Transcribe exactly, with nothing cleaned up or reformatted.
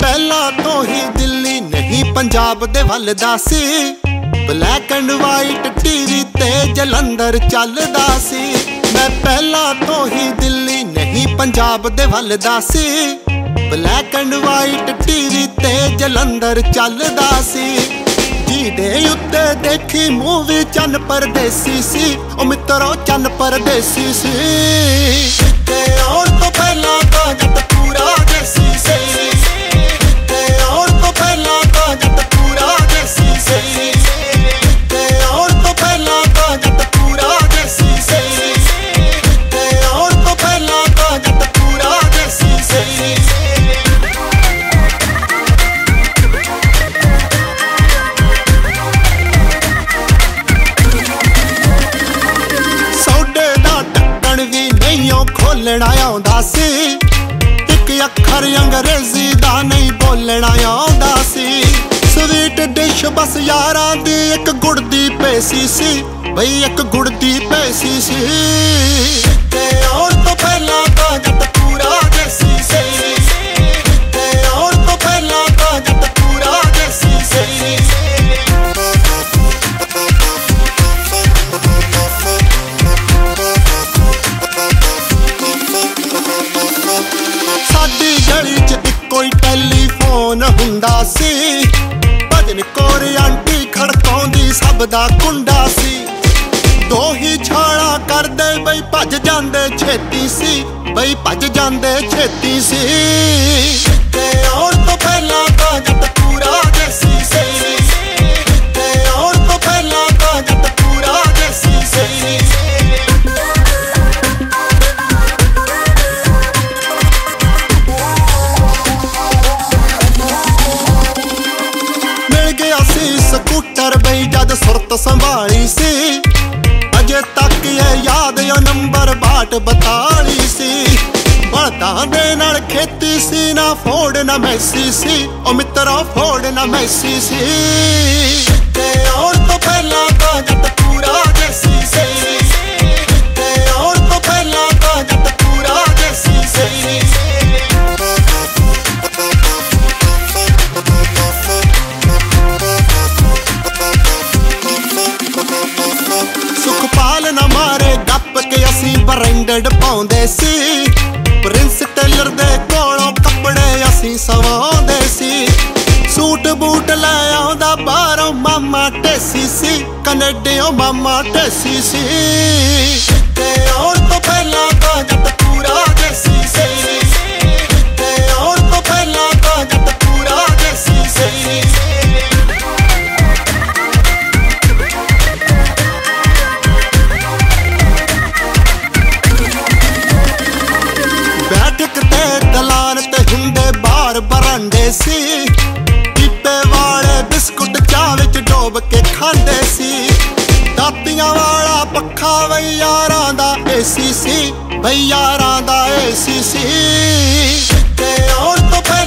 ਪਹਿਲਾਂ ਤੋਂ ਹੀ ਦਿੱਲੀ ਨਹੀਂ ਪੰਜਾਬ ਦੇ ਵੱਲ ਦਾ ਸੀ। ਬਲੈਕ ਐਂਡ ਵਾਈਟ ਟੀਵੀ ਤੇ ਜਲੰਧਰ ਚੱਲਦਾ ਸੀ। ਮੈਂ ਪਹਿਲਾਂ ਤੋਂ ਹੀ ਦਿੱਲੀ ਨਹੀਂ ਪੰਜਾਬ ਦੇ ਵੱਲ ਦਾ ਸੀ। ਬਲੈਕ ਐਂਡ ਵਾਈਟ ਟੀਵੀ ਤੇ ਜਲੰਧਰ ਚੱਲਦਾ ਸੀ। ਜਿਹਦੇ ਉੱਤੇ ਦੇਖੀ ਮੂਵੀ ਚੰਨ ਪਰਦੇਸੀ ਸੀ, ਉਹ ਮਿੱਤਰੋ ਚੰਨ ਪਰਦੇਸੀ ਸੀ। ਤੇ ਆਉਣ ਤੋਂ ਪਹਿਲਾਂ ਤਾਂ ਜੱਟ ਪੂਰਾ ਦੇਸੀ ਸੀ। ਤੇ ਆਉਣ ਤੋਂ ਪਹਿਲਾਂ ਤਾਂ ਜੱਟ ਪੂਰਾ ਦੇਸੀ ਸੀ। ਤੇ ਆਉਣ ਤੋਂ ਪਹਿਲਾਂ ਤਾਂ ਜੱਟ ਪੂਰਾ ਦੇਸੀ ਸੀ। ਤੇ ਆਉਣ ਤੋਂ ਪਹਿਲਾਂ ਤਾਂ ਜੱਟ ਪੂਰਾ ਦੇਸੀ ਸੀ। ਖੋਲਣਾ ਆਉਂਦਾ ਸੀ, ਇੱਕ ਅੱਖਰ ਅੰਗਰੇਜ਼ੀ ਦਾ ਨਹੀਂ ਬੋਲਣਾ ਆਉਂਦਾ ਸੀ। ਸਵੀਟ ਡਿਸ਼ ਬਸ ਯਾਰਾਂ ਦੀ ਇੱਕ ਗੁੜ ਦੀ ਪੇਸੀ ਸੀ, ਬਈ ਇੱਕ ਗੁੜ ਦੀ ਪੇਸੀ ਸੀ। ਤੇ ਆਉਣ ਤੋਂ ਪਹਿਲਾਂ ਤਾਂ ਜੱਟ ਪੂਰਾ ਦੇਸੀ ਸੀ। ਤੇ ਆਉਣ ਤੋਂ ਪਹਿਲਾਂ ਤਾਂ ਜੱਟ ਪੂਰਾ ਦੇਸੀ ਸੀ। ਸਾਡੀ ਗਲੀ 'ਚ ਇੱਕੋ ਹੀ ਟੈਲੀਫੋਨ ਹੁੰਦਾ ਸੀ। ਭਜਨ ਕੌਰ ਆਂਟੀ ਖੜਕਾਉਂਦੀ ਸਭ ਦਾ ਕੁੰਡਾ ਸੀ। ਦੋ ਹੀ ਛਾਲਾਂ ਕਰਦੇ ਬਈ ਭੱਜ ਜਾਂਦੇ ਛੇਤੀ ਸੀ, ਬਈ ਭੱਜ ਜਾਂਦੇ ਛੇਤੀ ਸੀ। ਤੇ ਆਉਣ ਤੋਂ ਪਹਿਲਾਂ ਤਾਂ ਜੱਟ ਪੂਰਾ ਦੇਸੀ ਸੀ। ਤੇ ਆਉਣ ਤੋਂ ਪਹਿਲਾਂ ਤਾਂ ਜੱਟ ਪੂਰਾ ਦੇਸੀ ਸੀ। ਸਕੂਟਰ ਬਈ ਜਦ ਸੁਰਤ ਸੰਭਾਲੀ ਸੀ। ਅਜੇ ਤੱਕ ਇਹ ਯਾਦ ਉਹ ਨੰਬਰ ਬਾਹਠ ਬਤਾਲੀ ਸੀ। ਬਲਦਾਂ ਦੇ ਨਾਲ ਖੇਤੀ ਸੀ, ਨਾ ਫੋਰਡ ਨਾ ਮੈਸੀ ਸੀ, ਉਹ ਮਿੱਤਰੋ ਫੋਰਡ ਨਾ ਮੈਸੀ ਸੀ। ਤੇ ਆਉਣ ਤੋਂ ਪਹਿਲਾਂ ਤਾਂ ਜੱਟ ਪੂਰਾ ਦੇਸੀ ਸੀ। ਤੇ ਆਉਣ ਤੋਂ ਪਹਿਲਾਂ ਤਾਂ ਜੱਟ ਪੂਰਾ ਦੇਸੀ ਸੀ। ਸੁਖਪਾਲ ਨਾ ਮਾਰੇ ਗੱਪ ਕੇ ਅਸੀਂ ਬ੍ਰਾਂਡਡ ਪਾਉਂਦੇ ਸੀ। ਪ੍ਰਿੰਸ ਟੇਲਰ ਦੇ ਕੋਲੋਂ ਕੱਪੜੇ ਅਸੀਂ ਸਵਾਉਂਦੇ ਸੀ। ਸੂਟ ਬੂਟ ਲੈ ਆਉਂਦਾ ਬਾਹਰੋਂ ਮਾਮਾ ਟੇਸੀ ਸੀ, ਕੈਨੇਡੀਓ ਮਾਮਾ ਟੇਸੀ ਸੀ। ਤੇ ਆਉਣ ਤੋਂ ਪਹਿਲਾਂ ਤਾਂ ਜੱਟ ਪੂਰਾ ਦੇਸੀ ਸੀ। ਤੇ ਆਉਣ ਤੋਂ ਪਹਿਲਾਂ ਤਾਂ ਜੱਟ ਪੂਰਾ ਦੇਸੀ ਸੀ। ਬੈਠਕ ਤੇ ਦਲਾਨ ਤੇ ਹੁੰਦੇ ਬਾਹਰ ਬਰਾਂਡੇ ਸੀ। ਪੀਪੇ ਵਾਲੇ ਬਿਸਕੁਟ ਚਾਹ ਵਿੱਚ ਡੋਬ ਕੇ ਖਾਂਦੇ ਸੀ। ਦਾਤੀਆਂ ਵਾਲਾ ਪੱਖਾ ਬਈ ਯਾਰਾਂ ਦਾ ਏਸੀ ਸੀ, ਬਈ ਯਾਰਾਂ ਦਾ ਏਸੀ ਸੀ। ਤੇ ਆਉਣ ਤੋਂ